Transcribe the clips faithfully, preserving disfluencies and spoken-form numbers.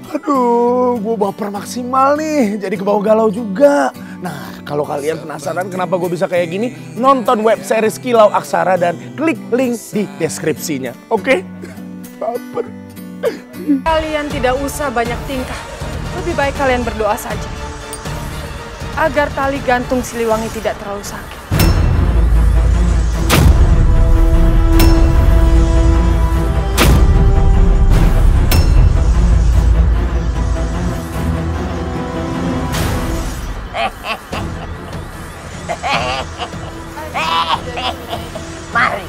Aduh, gue baper maksimal nih, jadi kebawa galau juga. Nah, kalau kalian penasaran kenapa gue bisa kayak gini, nonton web series Kilau Aksara dan klik link di deskripsinya, oke? Baper. Kalian tidak usah banyak tingkah, lebih baik kalian berdoa saja. Agar tali gantung Siliwangi tidak terlalu sakit. Mari.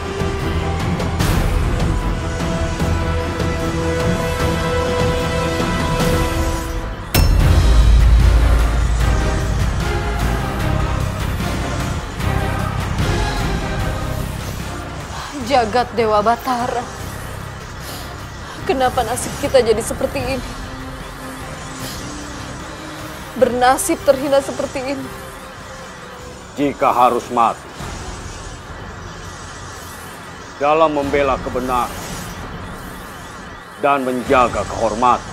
Jagat Dewa Batara, kenapa nasib kita jadi seperti ini? Bernasib terhina seperti ini. Jika harus mati dalam membela kebenaran dan menjaga kehormatan,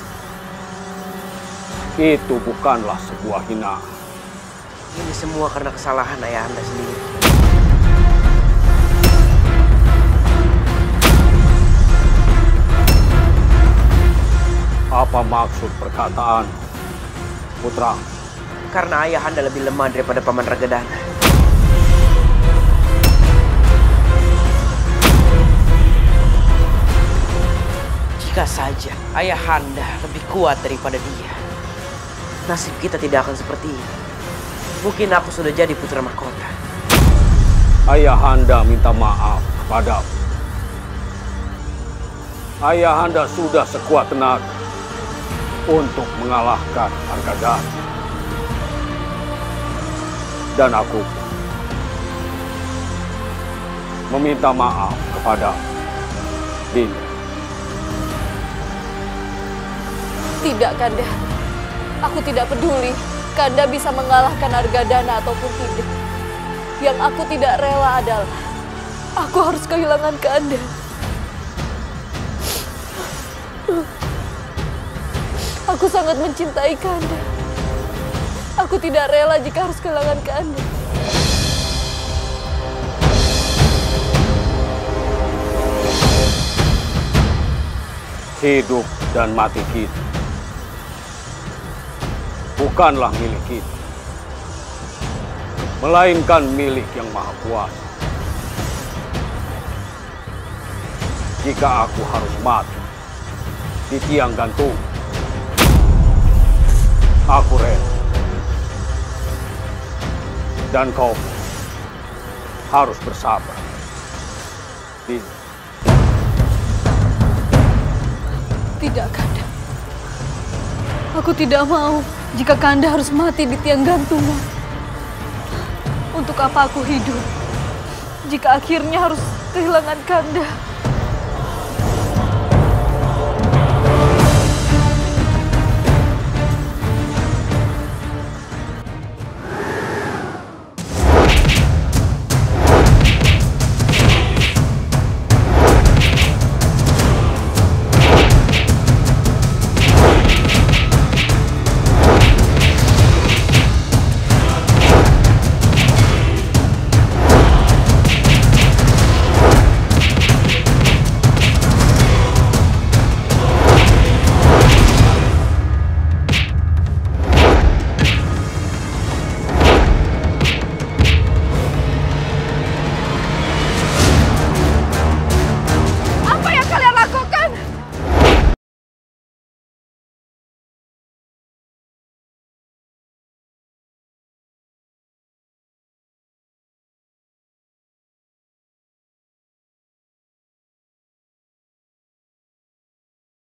itu bukanlah sebuah hinaan. Ini semua karena kesalahan ayahanda sendiri. Apa maksud perkataan, putra? Karena ayahanda lebih lemah daripada Paman Ragadana. Jika saja ayahanda lebih kuat daripada dia, nasib kita tidak akan seperti ini. Mungkin aku sudah jadi putra mahkota. Ayahanda minta maaf kepadamu. Ayahanda sudah sekuat tenaga untuk mengalahkan Argadana. Dan aku meminta maaf kepada Dinda. Tidak, Kanda. Aku tidak peduli Kanda bisa mengalahkan Argadana ataupun tidak. Yang aku tidak rela adalah aku harus kehilangan Kanda. Aku sangat mencintai Kanda. Aku tidak rela jika harus kehilangan Kanda. Hidup dan mati kita bukanlah milik kita, melainkan milik yang Maha Kuasa. Jika aku harus mati di tiang gantung, aku rela. Dan kau harus bersabar. Dinda. Tidak, Kanda. Aku tidak mau jika Kanda harus mati di tiang gantungan. Untuk apa aku hidup jika akhirnya harus kehilangan Kanda?